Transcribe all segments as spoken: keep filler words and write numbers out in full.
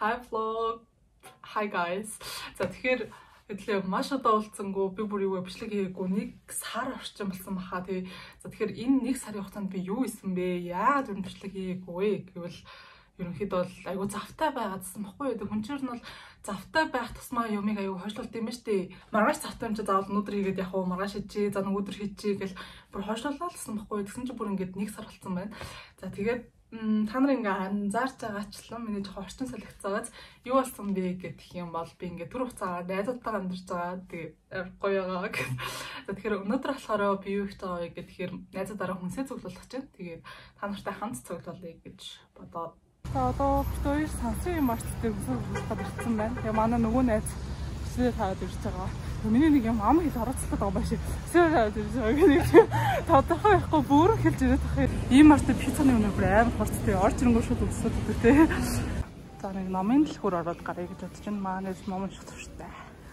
Hi vlog. Hi guys. За тэгэхээр хэдлээ маш удаа уулзсангүй би бүр юу бичлэг хийгээгүй нэг сар орчим болсон баха. Тэгээ за тэгэхээр энэ нэг сарын хугацаанд би юу исэн бэ? Яагаад энэ бичлэг хийгээгүй вэ гэвэл ерөнхийдөө бол айгу завтай байгаадсан баггүй юу. Хүн чинь бол завтай байх тусмаа юмыг айгу хойшлуулт юм ба штэ. Маргааш завтай юм чи заавал өнөөдөр хийгээд явах уу, маргааш хийчихээ, за нөгөөдөр хийчихээ гэл бүр хойшлуулаалсан баггүй юу. Тэгсэн чи бүр ингээд нэг сар болсон байна. За тэгээд та нар ингээ анзаарч байгаачлан миний жоохон орчин солигцоогоос юу болсон бэ гэх юм бол би ингээ түр хугацаагаар найзуудтайгаа амьдарч байгаа. Тэгээ гоё байгаа. За тэгэхээр өнөөдөр болохоор би юу их байгаа вэ гэхээр найзуудаараа хүнсээ цуглуулах чинь. Тэгээд та нартай хамт цуглуулъя гэж бодоод. За одоо хоёр сансын юм арчтай хүнсээ ирсэн байна. Тэгээ манай нөгөө найз хүнсээ таад ирж байгаа. Миний нэг юм ам хэл орооцлоод байгаа бааш. Сэрээд ирж байгаа нэг тодорхой байхгүй бүрэн хэлж ирээд байгаа. Ийм артай пиццаны өнөр бүр амар хурцтай орж ирэнгөө шууд өсөд өгдөө те. За нэг номын дэлхүр ороод гарыг гэж бодож байна. Манай ном шууд төвштэй.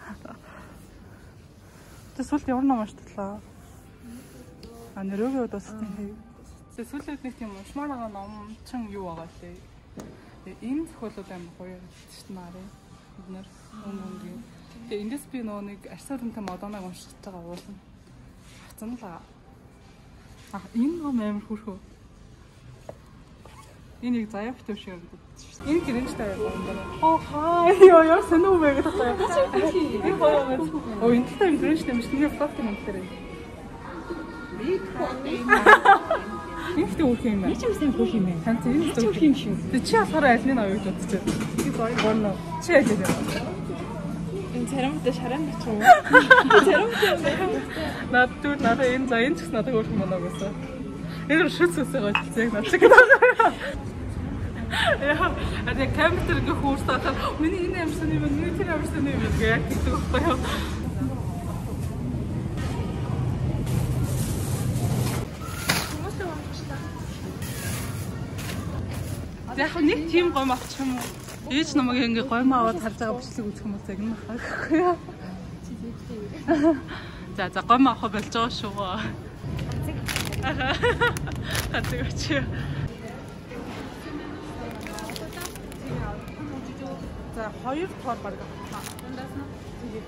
Тэ сүлд ямар ном унштлаа. А нэрөөгөө дууссан хий. Тэ сүлд нэг тийм уншмаар байгаа ном чин юу байгаа те. Энэ зөвхөлүүд амар гоё шүү дээ нарын. Бид нар өмнө тэгээ эндээс би нөгөө нэг арсаар хүнтэй модоныг уншиж байгаа уулна. Хацсан л аа. А энэ ном амар хүрхөө. Энийг заяа битүү шиг юм шүү дээ. Энэ гэрэнтэй юм байна. Оо хай ёо ёо санаа уу гэдэг таа. Энэ гоё юм. Оо энэ тань гэрэнтэй юм шиг нэг флот юм дээр. Биг флот. Ихтэй үх юм байна. Чи юусэн хөөх юм бэ? Танц энэ зүг юм шүү. Тэг чи болохоор аль нь аяг бодчих. Би гоё гонно. Чи яа гэдэг юм. Царамтай шаран бичих үү? Царамтай юм. Наад түр надаа энэ за энэ ч гэсэн надад хөөх юм байна гэсэн. Энэ шүц үсээ гоцлцгийг над шиг байгаа. Яа, аде камер дээр хөөрс татаа. Миний энэ амарсан юм, миний тэр амарсан юм гэж яг тэгдэг байхгүй юу? Яг нэг тийм гом авчих юм уу? Ээж намайг ингээ гоймоо аваад харж байгаа бичлэг үзэх юм уу яг нь хаахгүй юу? За за гоймоо авах болж байгаа шүү. Хацэг очив. За хоёр тоор баг. Эндээс нь тэгээ.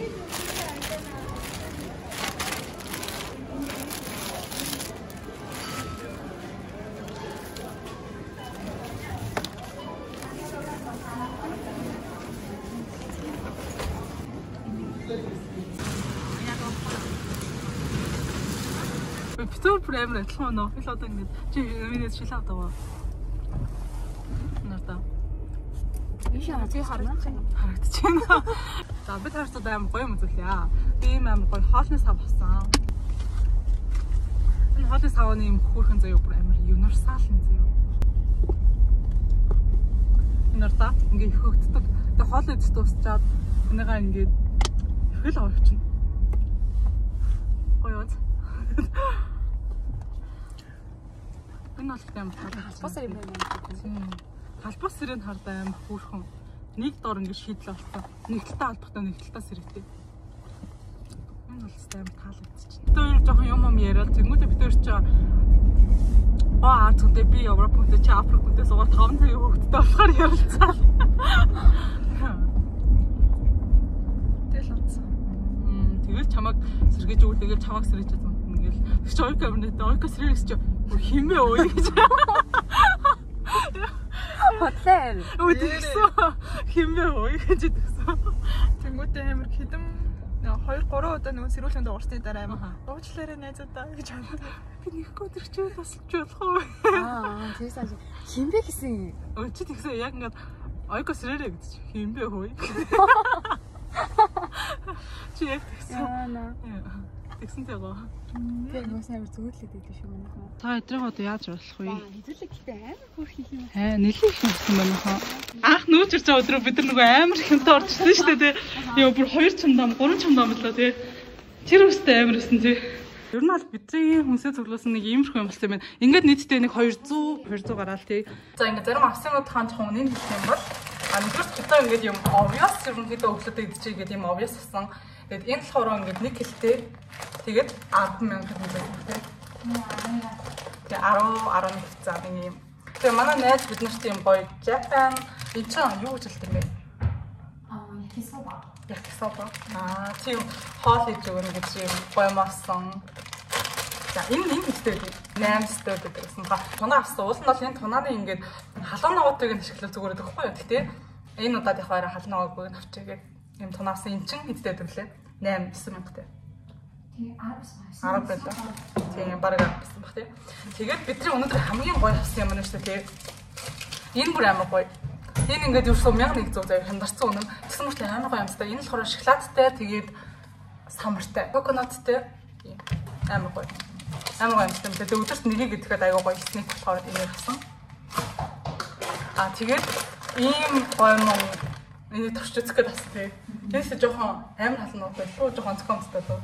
Битүүр премьер адилхан нөө фил одоо ингэ чи минийс шил авдаг. Нарта. Иш хацыг харна. Харагдаж байна. За бид харцад аим гоё юм үзүүлээ. Би ийм аим гоё хоолны сав авсан. Энэ хоолны савны юм хөөрхөн заяа бүр амар универсал юм заяа. Нарта ингэ их хөгддөг. Тэгээ хоол идэж дуусчаад энийгээ ингэ хөл авчихна. Гоё уу? Энэ бол тийм талбас сэрийн байна. Талбас сэрийн хардаа аим хөөрхөн. Нэг дор ингэ шийдлээ болсон. Нэг талтай албахтай нэг талтай сэрэгтэй. Энэ бол аим таалагдчих. Бид хоёр жоохон юм юм яриад зэнгүүтээ бид хоёр ч аа зүгтээ би Европ хүнтэй чи Африк хүнтэй суугаад таван цагийн хөвгттэй болохоор ярилцаа. Тэгэл онцсон. Мм тэгэл чамайг сэргээж өгөл тэгэл чамайг сэргээж байгаа. Ингээл чи ойко кабинет ойко сэргээж чи химээ өө гэж. Хотлэр. Үдгсэн. Химээ өө гэж дэгсэн. Тэнгүүтээ амар хэдэм хоёр гурван удаа нөгөө сэрүүлэнд уурсны дараа амар уучлаарай найзуудаа гэж бодсон. Би нэхгүй төрчөө тасалж болох уу? Аа тийм сайн. Химээ гэсэн. Өө чи тэгсэн яг ингээд ойко сэрээрээ гэж химээ өө. Чи яг тэгсэн. Аа наа. Тэгсэн тээгөө. Тэр нөөс амар зүгэлээд байдаг шүү манайхаа. Та өдрийг одоо яаж болох вэ? Хэзүүлэг гэхдээ амар хөөх хийх юм. Аа нэлээд их болсон манайхаа. Анх нүүж ирж байгаа өдрөө бид нар нөгөө амар хэмтэй орчихсон шүү дээ. Йоо бүр хоёр чамдам, гурван чамдам боллоо тий. Тэр үстэй амар өссөн тий. Ер нь бол бидний хүнсээ цуглуулсан нэг иймэрхүү юм болсон юм байна. Ингээд нийтдээ нэг хоёр зуун хоёр зуун гараал тий. За ингээд зарим авсанууд хаан жоохон үнийн хэлэх юм бол а нэгдүгээр хотоо ингээд юм obvious ерөнхийдөө өглөөдөө идчихээ гэдэг юм obvious болсон. Тэгээд энэ болохоор ингээд нэг хэлтэй тэгээд ард мянга төгрөг тий. Тэгээ арав арав нэг цааны юм. Тэгээ манай найз бид нарт юм гоё Japan Энэ чинь юу гэж хэлдэг юм бэ? Аа, якисоба. Якисоба. Аа, тийм хоол хийж өгнө гэж юм гоёмосон. За энэ энэ хэвчтэй найман стой гэдэг гэсэн. Тунаа авсан. Уул нь бол энэ тунааны ингээд халуун ногоотойг нь ашиглах зүгээр байхгүй юу? Гэтэ энэ удаад яг хоёроо халуун ногоог нь авчигээд юм тунаа авсан эн чин хэвчтэй төглөө. найман гэсэн мянгатай. Тэгээ арвс арав байлаа. Тийм бараг авсан баг тий. Тэгээд бидний өнөөдөр хамгийн гоё авсан юм нь шүү дээ. Энэ бүр амар гоё. Энэ ингээд ерөөсөө мянга нэг зур заяа хямдарсан үнэн. Тэгсэн мөртлөө амар гоё юмстай. Энэ болохоор шоколадтай тэгээд самартай. Коконаттай. Амар гоё. Амар гоё юмстай. Тэгээд өдөрт нэгийг идэхэд аягаа гоё снэк болохоор энийг авсан. Аа тэгээд ийм гоё юм энийг турш үзэх гээд авсан тий. Тэсээ жоохон амар халуун уу шүү. Жоохон цогцтой дөө.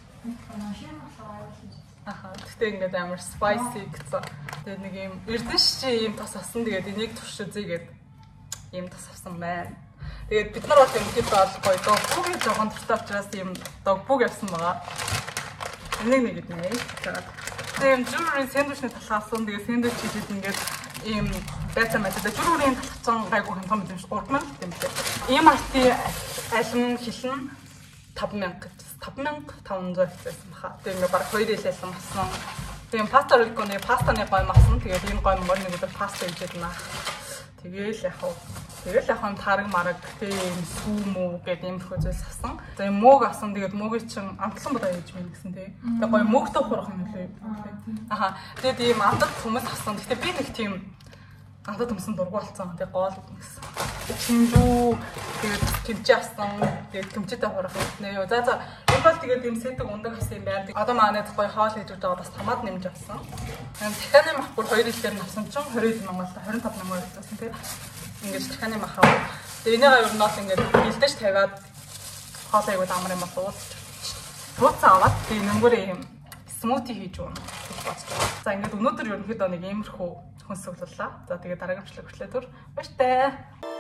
Аха тэгтээ ингээд амар spicy гэсэн. Тэгээд нэг юм эрдэнэшчи ийм тос авсан. Тэгээд энийг турш үзьгээд ийм тос авсан байна. Тэгээд бид нар бол юм хэд бол гоё догбуг жоохон туртай учраас ийм догбуг авсан байгаа. Энийг нэг иднэ. Тэгээд юм журийн сэндвичний талхаас ун тэгээд сэндвич хийгээд ингээд ийм байцаа мэдээ журийн талхацсан гайгүй хэмжээ мэт юм шиг гурван мянга гэм бэ. Ийм арти алим хилэн таван мянга таван мянга таван зуун гэсэн баха. Тэгээд ингээ баг хоёр хэлсэн басан. Тэгээд паста риконы пастаны гой масан. Тэгээд энэ гой мөр нэг өдөр паста хийжээд наа. Тэгээл яг хав. Тэгэл яг хам тараг мараг тийм сүмүү гэдэг юм хөө зүйлс авсан. За юм мөөг авсан. Тэгээд мөөгийг чин амтлан бодоо хийж мэн гэсэн тий. Тэгээд гой мөөгтэй хурах юм лээ. Аха. Тэгээд ийм амтд хүмүүс авсан. Гэтэ би нэг тийм амтд хүмүүсийн дургу болсон. Тэгээд гоол гэсэн. Чинжүү тэгээд кимчи авсан. Тэгээд кимчитэй хурах нэ. За за энэ бол тэгээд ийм сэтг ундаг авсан юм байна. Одоо манайд гоё хоол хийж өгч байгаа бас тамаад нэмж авсан. Дахианы мах бүр хоёр хэлээр нь авсан чинь двадцать мянган двадцать пять мянган авсан тий. Ингээд дахианы мах аваа. Тэгээд энийгээ ер нь бол ингээд бэлдэж тавиад хоол аягүй амар юм бол уулзч. Тууцаа аваад тэгээд нүнгээрээ юм смути хийж өгнө. За ингээд өнөөдөр ерөнхийдөө нэг иймэрхүү хөнсөглөлээ. За тэгээд дараагийн бичлэг хүртэл түр баяртай.